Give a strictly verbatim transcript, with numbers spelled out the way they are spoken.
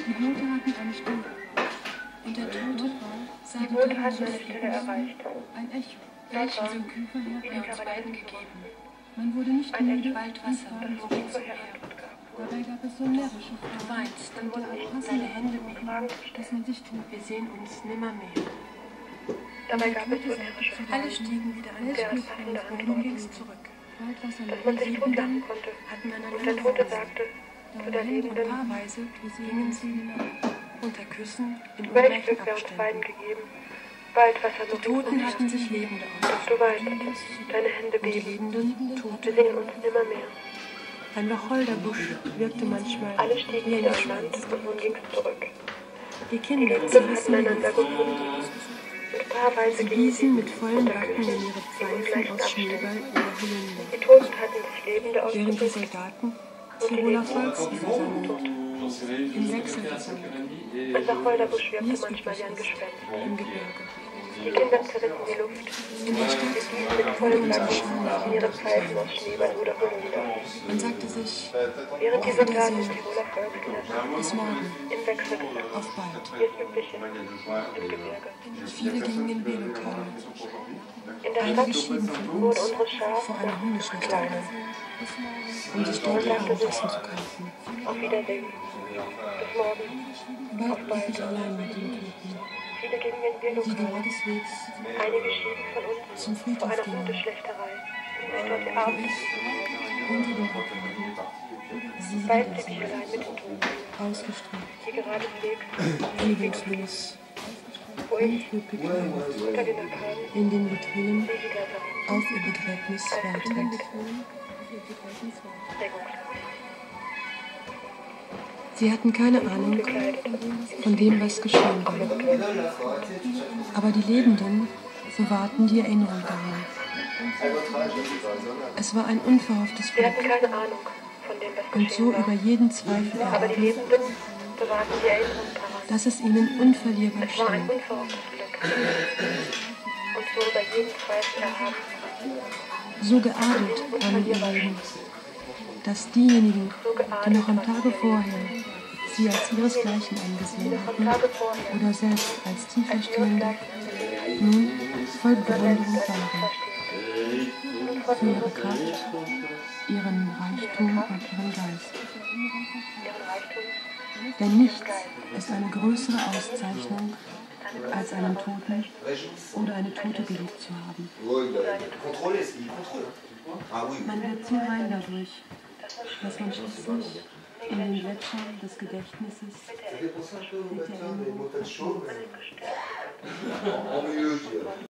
Die Boote hatten eine Stille. Und der Tote sagte, Die Boote hatten eine Stille erreicht. ein Echo, Dort war, welches Küfer wie die her uns beiden Karawane gegeben. Man wurde nicht ein müde, Echo, Waldwasser das und Musik zum zur Meer. Herrschafft gab. Dabei gab es so närrische Du Fragen, weinst, Dann und wurden der nicht passende Hände um bieten, Fragen zu dass stellen. man sich tut. wir sehen uns nimmermehr. Dabei gab es unerhörte Alle Fragen, stiegen wieder an deren Land. passende Du Antworten, gingst zurück. Waldwasser dass man sich mit totlachen konnte. Hatten Und einander der Tote Pause. sagte zu der Hände Lebenden, Paarweise gingen sie unter Küssen in welch ungleichen Glück wäre uns beiden Abständen. gegeben. Waldwasser Die noch Toten umher, richten sich Lebende aus. dass du weinst, deine Hände Und die beben. Lebenden Wir Tote. sehen uns nimmermehr. Ein Wacholderbusch wirkte manchmal Alle stiegen wie wieder eine an Land Schwanz. und nun ging's zurück. Die Die Kinder Liebenden zerrissen hatten die einander Luft. gefunden. Und paarweise Sie gingen bliesen mit vollen unter Backen Küssen in ihre in Pfeifen ungleichen aus Schneeball Abständen. oder Holunder. Die Toten hatten sich Lebende Während die ausgedrückt Soldaten und die Tiroler Lebenden Volksversammlung tot. im Wechsel versammelt Ein Wacholderbusch wirkte manchmal wie ein Gespenst. im Gebirge. Die Kinder zerrissen die Luft. In der Sie Stadt bliesen mit vollen Backen in ihre Pfeifen aus Schneeball oder Holunder. man sagte sich, Während die auf Soldaten Wiedersehen, Tiroler Volkslieder bis morgen, im Wechsel gesungen. auf bald. Wie es üblich ist im Gebirge. Viele gingen in Bierlokale. In der Einige Stadt schieden von wurde uns unsere Schar vor einer noch Hundeschlächterei, kleiner. um sich dort ihr Abendessen zu kaufen. Auf Wiedersehen. Bis morgen. Bald blieb ich allein mit den Toten, Viele gingen in die Bierlokale. geradeswegs Einige schieden von uns zum vor Friedhof einer gingen, Hundeschlächterei, um sich dort ihr wo Abendessen ich zu kaufen. unter den Abgaben sie Bald blieb ich wiedersehen, allein mit den Toten, ausgestreckt, die geradeswegs, regungslos, wo ich unflugbequem unter den Arkaden in den Vitrinen sie wieder sah. auf ihr Begräbnis wartend. Regungslos. Sie hatten keine Ahnung Gekleidet. von dem, was geschehen war. Aber die Lebenden bewahrten die Erinnerung daran. Es war ein unverhofftes Wir hatten Glück keine Ahnung von dem, was und so geschehen über war. jeden Zweifel Aber die erhaben, Lebenden bewahrten die Erinnerung daran. dass es ihnen unverlierbar Es war ein schien. unverhofftes Glück. Und so über jeden Zweifel erhaben. So geadelt waren ihr Leben, dass diejenigen, die noch am Tage vorher sie als ihresgleichen angesehen Am hatten Tage vorher, oder selbst als tiefer als wir uns stehende, gleich angesehen nun voll oder selbst Bewunderung als waren verstehen. Und von für ihre ihrem Kraft, ihren Reichtum und ihren Geist. ihren Reichtum. Denn nichts ist eine größere Auszeichnung, als einen Toten oder eine Tote geliebt zu haben. Man wird so rein dadurch, dass man schließlich in den Gletschern des Gedächtnisses mit der Erinnerung